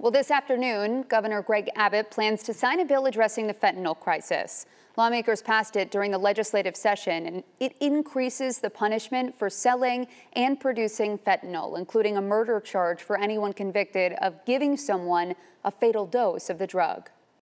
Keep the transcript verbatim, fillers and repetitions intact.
Well, this afternoon, Governor Greg Abbott plans to sign a bill addressing the fentanyl crisis. Lawmakers passed it during the legislative session, and it increases the punishment for selling and producing fentanyl, including a murder charge for anyone convicted of giving someone a fatal dose of the drug.